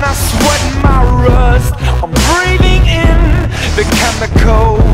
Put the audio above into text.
my sweat and my rust. I'm breathing in the chemicals